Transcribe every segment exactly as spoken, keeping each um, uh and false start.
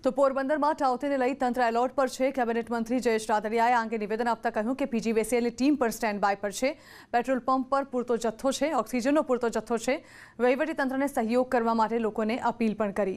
તો પોરબંદરમાં ટાઉટેને લઈ તંત્ર એલર્ટ પર છે। કેબિનેટ મંત્રી જયેશ રાદડિયાએ આ અંગે નિવેદન આપતા કહ્યું કે પીજીવીસીએલની ટીમ પણ સ્ટેન્ડ બાય પર છે। પેટ્રોલ પંપ પર પૂરતો જથ્થો છે, ઓક્સિજનનો પૂરતો જથ્થો છે। વહીવટી તંત્રને સહયોગ કરવા માટે લોકોને અપીલ પણ કરી।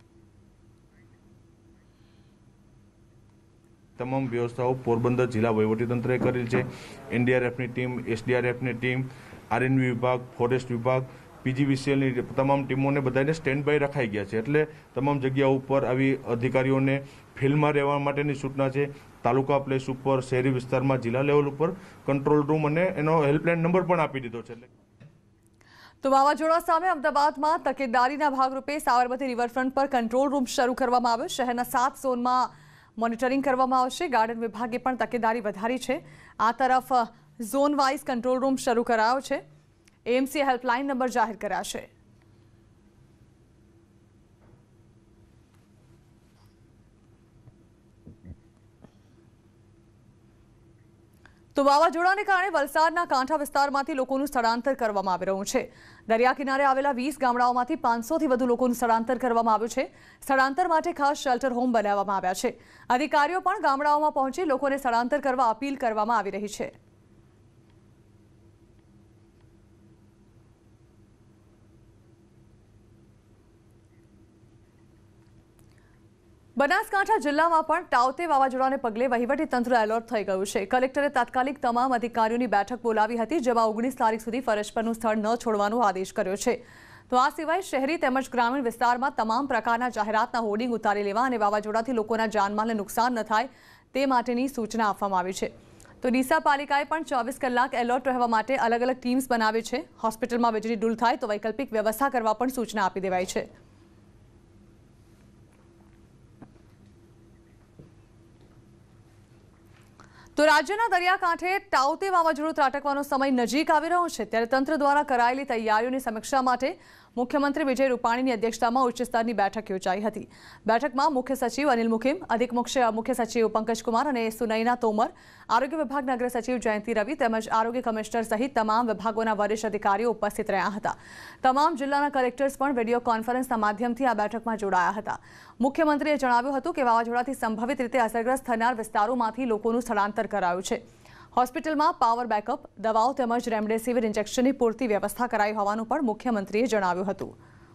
તમામ વ્યવસ્થાઓ પોરબંદર જિલ્લા વહીવટીતંત્રએ કરેલ છે। એનડીઆરએફની ટીમ, એસડીઆરએફની ટીમ, આરએનબી વિભાગ, ફોરેસ્ટ વિભાગ, પીજીવીસીએલની તમામ ટીમોને બધાને સ્ટેન્ડ બાય રખાઈ ગયા છે। એટલે તમામ જગ્યાઓ ઉપર આવી અધિકારીઓને ફિલ્ડમાં રહેવા માટેની સૂચના છે। તાલુકા પ્લેસ ઉપર, શહેરી વિસ્તારમાં, જિલ્લા લેવલ ઉપર કંટ્રોલ રૂમ અને એનો હેલ્પલાઇન નંબર પણ આપી દીધો છે। તો વાવાઝોડા સામે અમદાવાદમાં તકેદારીના ભાગરૂપે સાબરમતી રિવરફ્રન્ટ પર કંટ્રોલ રૂમ શરૂ કરવામાં આવ્યો। શહેરના સાત ઝોનમાં મોનિટરિંગ કરવામાં આવશે। ગાર્ડન વિભાગે પણ તકેદારી વધારી છે। આ તરફ ઝોન વાઇઝ કંટ્રોલ રૂમ શરૂ કરાયો છે। એએમસી હેલ્પલાઇન નંબર જાહેર કરાશે। તો વાવાઝોડાને કારણે વલસાડના કાંઠા વિસ્તારમાંથી લોકોનું સ્થળાંતર કરવામાં આવી રહ્યું છે। દરિયા કિનારે આવેલા વીસ ગામડાઓમાંથી પાંચસોથી વધુ લોકોનું સ્થળાંતર કરવામાં આવ્યું છે। સ્થળાંતર માટે ખાસ શેલ્ટર હોમ બનાવવામાં આવ્યા છે। અધિકારીઓ પણ ગામડાઓમાં પહોંચી લોકોને સ્થળાંતર કરવા અપીલ કરવામાં આવી રહી છે। બનાસકાંઠા જિલ્લામાં પણ ટાઉતે વાવાઝોડાને પગલે વહીવટીતંત્ર એલર્ટ થઈ ગયું છે। કલેક્ટરે તાત્કાલિક તમામ અધિકારીઓની બેઠક બોલાવી હતી, જેમાં ઓગણીસ તારીખ સુધી ફરજ પરનું સ્થળ ન છોડવાનો આદેશ કર્યો છે। તો આ સિવાય શહેરી તેમજ ગ્રામીણ વિસ્તારમાં તમામ પ્રકારના જાહેરાતના હોર્ડિંગ ઉતારી લેવા અને વાવાઝોડાથી લોકોના જાનમાલને નુકસાન ન થાય તે માટેની સૂચના આપવામાં આવી છે। તો ડીસા પાલિકાએ પણ ચોવીસ કલાક એલર્ટ રહેવા માટે અલગ અલગ ટીમ્સ બનાવી છે। હોસ્પિટલમાં વીજળી ડૂલ થાય તો વૈકલ્પિક વ્યવસ્થા કરવા પણ સૂચના આપી દેવાઈ છે। તો રાજ્યના દરિયાકાંઠે ટાઉતે વાવાઝોડું ત્રાટકવાનો સમય નજીક આવી રહ્યો છે, ત્યારે તંત્ર દ્વારા કરાયેલી તૈયારીઓની સમીક્ષા માટે મુખ્યમંત્રી વિજય રૂપાણીની અધ્યક્ષતામાં ઉચ્ચ સ્તરની બેઠક યોજાઈ હતી। બેઠકમાં મુખ્ય સચિવ અનિલ મુકિમ, અધિક મુખ્ય મુખ્ય સચિવ પંકજ કુમાર અને સુનૈના તોમર, આરોગ્ય વિભાગના અગ્ર સચિવ જયંતિ રવિ તેમજ આરોગ્ય કમિશનર સહિત તમામ વિભાગોના વરિષ્ઠ અધિકારીઓ ઉપસ્થિત રહ્યા હતા। તમામ જિલ્લાના કલેક્ટર્સ પણ વિડીયો કોન્ફરન્સના માધ્યમથી આ બેઠકમાં જોડાયા હતા। મુખ્યમંત્રીએ જણાવ્યું હતું કે વાવાઝોડાથી સંભવિત રીતે અસરગ્રસ્ત થનાર વિસ્તારોમાંથી લોકોનું સ્થળાંતર કરાયું છે। હોસ્પિટલમાં પાવર બેકઅપ, દવાઓ તેમજ રેમડેસિવિર ઇન્જેક્શનની પૂરતી વ્યવસ્થા કરાઈ હોવાનું પણ મુખ્યમંત્રીએ જણાવ્યું હતું।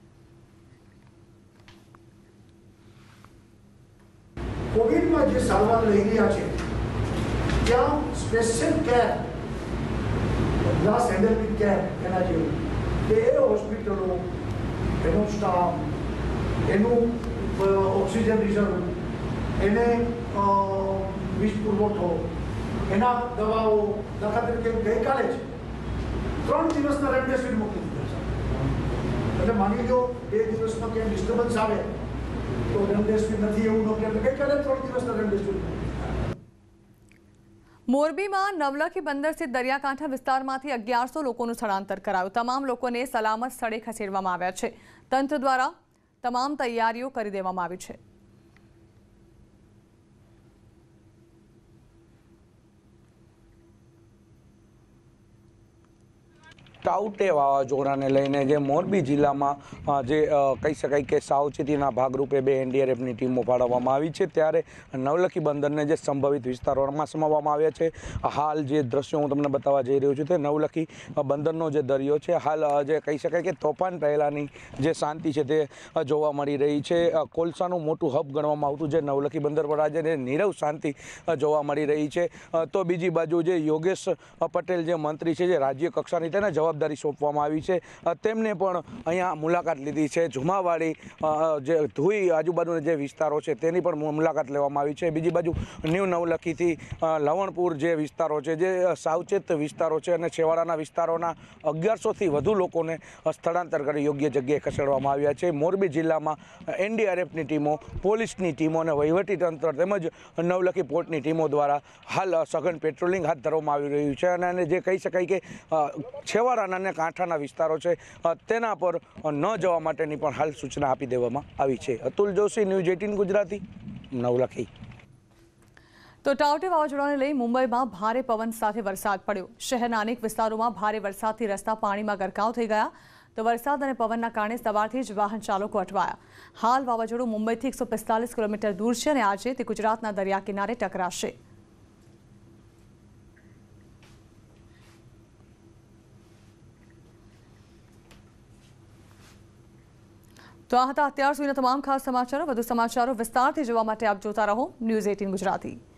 કોવિડમાં જે સારવાર લઈ રહ્યા છે ત્યાં special care, glass handle care એના જેવું કે એ હોસ્પિટલો, એનો સ્ટાફ, એનું ઓક્સિજન રિઝર્વ, એને વીજ પુરવઠો, એના દવાઓ, દાખલા તરીકે ગઈકાલે જ ત્રણ દિવસના રેમડેસિવિર મોકલી દીધા છે। એટલે માની લો બે દિવસમાં ક્યાંય ડિસ્ટર્બન્સ આવે તો રેમડેસિવિર નથી એવું ન કે ગઈકાલે ત્રણ દિવસના રેમડેસિવિર। મોરબીમાં નવલખી બંદર સ્થિત દરિયાકાંઠા વિસ્તારમાંથી અગિયારસો લોકોનું સ્થળાંતર કરાયું। તમામ લોકોને સલામત સ્થળે ખસેડવામાં આવ્યા છે। તંત્ર દ્વારા તમામ તૈયારીઓ કરી દેવામાં આવી છે। ટાઉટે વાવાઝોડાને લઈને જે મોરબી જિલ્લામાં જે કહી શકાય કે સાવચેતીના ભાગરૂપે બે એનડીઆરએફની ટીમો ફાળવવામાં આવી છે, ત્યારે નવલખી બંદરને જે સંભવિત વિસ્તારોમાં સમાવવામાં આવ્યા છે। હાલ જે દ્રશ્યો હું તમને બતાવવા જઈ રહ્યો છું તે નવલખી બંદરનો જે દરિયો છે, હાલ જે કહી શકાય કે તોફાન પહેલાંની જે શાંતિ છે તે જોવા મળી રહી છે। કોલસાનું મોટું હબ ગણવામાં આવતું જે નવલખી બંદર પર આજે નીરવ શાંતિ જોવા મળી રહી છે। તો બીજી બાજુ જે યોગેશ પટેલ જે મંત્રી છે, જે રાજ્ય કક્ષાની તેને જવાબ જવાબદારી સોંપવામાં આવી છે, તેમને પણ અહીંયા મુલાકાત લીધી છે। ઝુમાવાડી જે ધુઈ આજુબાજુના જે વિસ્તારો છે તેની પણ મુલાકાત લેવામાં આવી છે। બીજી બાજુ ન્યૂ નવલખીથી લવણપુર જે વિસ્તારો છે, જે સાવચેત વિસ્તારો છે અને છેવાડાના વિસ્તારોના અગિયારસોથી વધુ લોકોને સ્થળાંતર કરી યોગ્ય જગ્યાએ ખસેડવામાં આવ્યા છે। મોરબી જિલ્લામાં એનડીઆરએફની ટીમો, પોલીસની ટીમો અને વહીવટીતંત્ર તેમજ નવલખી પોર્ટની ટીમો દ્વારા હાલ સઘન પેટ્રોલિંગ હાથ ધરવામાં આવી રહ્યું છે અને જે કહી શકાય કે છેવાડા અને કાંઠાના વિસ્તારો છે તેના પર ન જવા માટેની પણ હાલ સૂચના આપી દેવામાં આવી છે। Atul Joshi, news eighteen Gujarati, Navlakhi. તો ટાઉટે વાવાઝોડાને લઈ મુંબઈમાં ભારે પવન સાથે વરસાદ પડ્યો। શહેરના અનેક વિસ્તારોમાં ભારે વરસાદથી રસ્તા પાણીમાં ગરકાવ થઈ ગયા। તો વરસાદ અને પવનના કારણે સવારથી જ વાહન ચાલકો અટવાયા. હાલ વાવાઝોડું મુંબઈથી એકસો પિસ્તાલીસ કિલોમીટર દૂર છે અને આજે તે ગુજરાતના દરિયા કિનારે ટકરાશે. તો આ હતા અત્યાર સુધીના તમામ ખાસ સમાચારો. વધુ સમાચારો વિસ્તારથી જોવા માટે આપ જોતા રહો ન્યૂઝ અઠ્ઠાવીસ ગુજરાતી.